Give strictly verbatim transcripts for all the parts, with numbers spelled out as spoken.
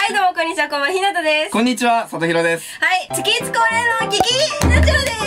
はいどうもこんにちは、こんばんは、ひなたです。 こんにちは、さとひろです。 はい、月いち恒例の激ナチュラです。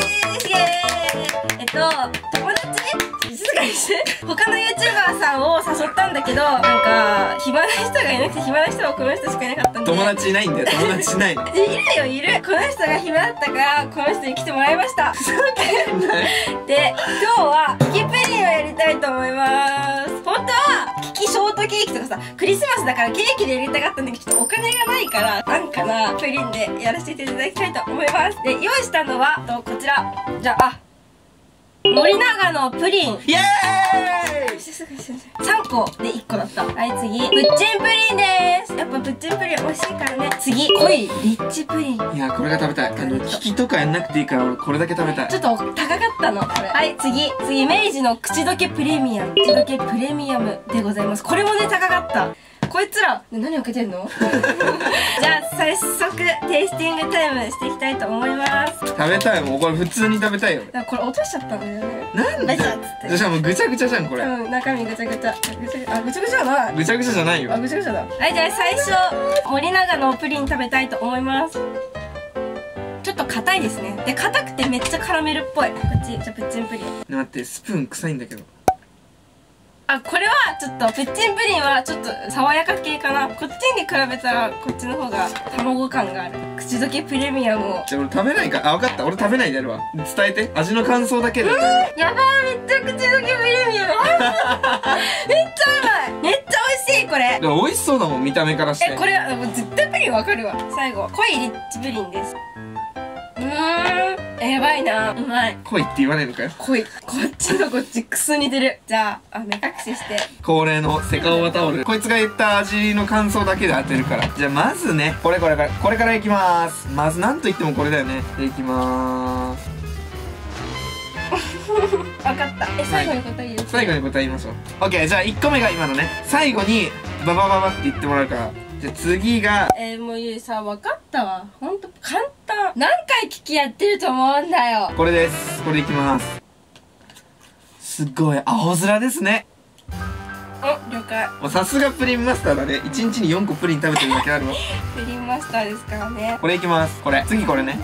イエーイ。えっと、友達静かにして他の YouTuber さんを誘ったんだけど、なんか暇な人がいなくて、暇な人はこの人しかいなかったんで。 友達いないんだよ、友達いないの。 いるよ、いる。この人が暇だったからこの人に来てもらいました。で、今日はキキプリンをやりたいと思います。本当はキキショートケーキとかさ、クリスマスだからケーキでやりたかったんだけど、ちょっとお金がないからなんかなプリンでやらせていただきたいと思います。で、用意したのはとこちら。じゃあ、あ森永のプリンイエーイ。 さんこでいっこだった。はい、次プッチンプリンです。やっぱプッチンプリン美味しいからね。次濃いリッチプリン。 いや、これが食べたい。あのキキとかやんなくていいから俺これだけ食べたい。 ちょっと高かったのこれ。はい、次次明治の口どけプレミアム口どけプレミアムでございます。これもね高かった。こいつら、ね、何をかけてんのじゃあ早速テイスティングタイムしていきたいと思います。 食べたいもん、これ普通に食べたいよ。 だからこれ落としちゃったんだよね。 なんでベチャっつって。 しかもぐちゃぐちゃじゃんこれ。 うん、中身ぐちゃぐちゃぐちゃあぐちゃぐちゃだな。 ぐちゃぐちゃじゃないよ。 あぐちゃぐちゃだ。はい、じゃあ最初森永のプリン食べたいと思います。ちょっと硬いですね。で、硬くてめっちゃカラメルっぽい。こっちじゃあプッチンプリン。 ね、待って、スプーン臭いんだけど。 あ、これはちょっとプッチンプリンはちょっと爽やか系かな。こっちに比べたらこっちの方が卵感がある。口どけプレミアムを。 じゃあ俺食べないから。あ、分かった、俺食べないでやるわ。伝えて、味の感想だけで。 うん、やばい、めっちゃ口どけプレミアムめっちゃうまい。めっちゃ美味しいこれ。 でも美味しそうだもん、見た目からして。 え、これはもう絶対プリンわかるわ。最後濃いリッチプリンです。うーん、やばいな、うまい。 濃いって言わないのかよ。 濃い。こっちとこっちクソ似てる。じゃあ、あ、目隠しして。 恒例のセカオワタオル。こいつが言った味の感想だけで当てるから。じゃあまずね、これこれこれこれからいきまーす。まずなんといってもこれだよね。でいきまーす。 わかった。え、最後に答え言う。 最後に答え言いましょう。オッケー、じゃあいっこめが今のね。最後にババババって言ってもらうから。じゃあ次が、 えー、もうゆいさ、わかったわ。ほんと簡単。何回聞きやってると思うんだよ。 これです。これいきます。すっごい青空ですね。 お、了解。 もうさすがプリンマスターだね。いちにちによんこプリン食べてるだけあるわ。 プリンマスターですからね。 これいきます。これ次これね。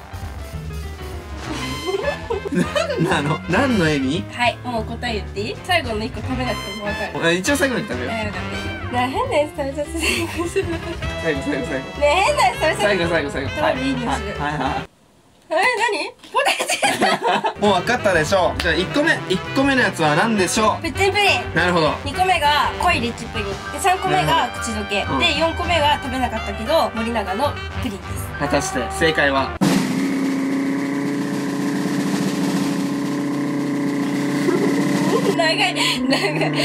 何なの、何の意味？ はい、もう答え言っていい？最後のいっこ食べなくてもわかる。 あ、一応最後に食べよう。 えー、わかったよ。ねえ、変なやつ食べさせてください。ね最後最後最後え、変なやつ食べさせて。 最後最後最後。 はい、いい匂いする。 はいはえ、何？ポテチ。 い。もう分かったでしょう。じゃあいっこめ、いっこめのやつは何でしょプッチンプリン。 う。なるほど。 にこめが濃いリッチプリンで、さんこめが口どけ、 うんでよんこめが食べなかったけど森永のプリンです。 果たして正解は？ 長い長い。 全部正解でー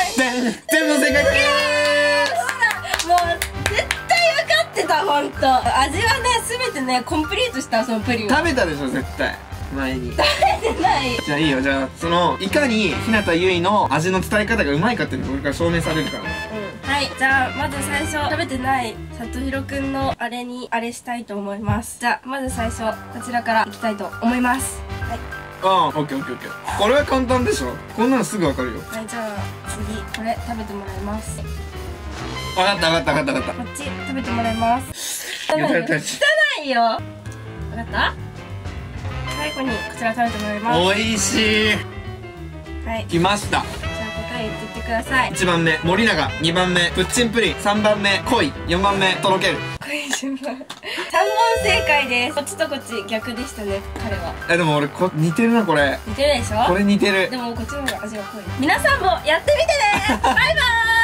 す。 もう絶対分かってた。ほんと味はね全てねコンプリートした。そのプリンは食べたでしょ絶対前に。 食べてない。 じゃあいいよ。じゃあそのいかに日向ゆいの味の伝え方がうまいかっていうのが俺から証明されるからね。 うん、はい、じゃあまず最初食べてないさとひろくんのあれにあれしたいと思います。じゃあまず最初こちらからいきたいと思います。はいああ、オッケーオッケーオッケー。これは簡単でしょ。こんなのすぐわかるよ。 はい、じゃあ次これ食べてもらいます。 わかったわかったわかったわかっこっち食べてもらいます。汚いよ。 やったやった汚いよ。わかった？最後にこちら食べてもらいます。 た。美味しい。 はい。 来ました。 じゃあ答え言ってってください。 いちばんめ森永、にばんめプッチンプリン、さんばんめ濃い、よんばんめとろける。 これ順番。さんぼん正解です。こっちとこっち逆でしたね、彼は。 え、でも俺こ似てるなこれ。 似てるでしょ？ これ似てる。 でもこっちの方が味が濃い。皆さんもやってみてね。バイバーイ。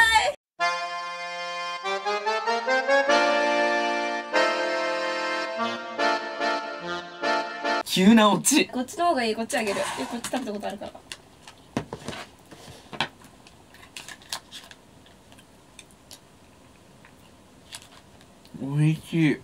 急なオチ。 こっちの方がいい。こっちあげる。え、こっち食べたことあるから。 美味しい。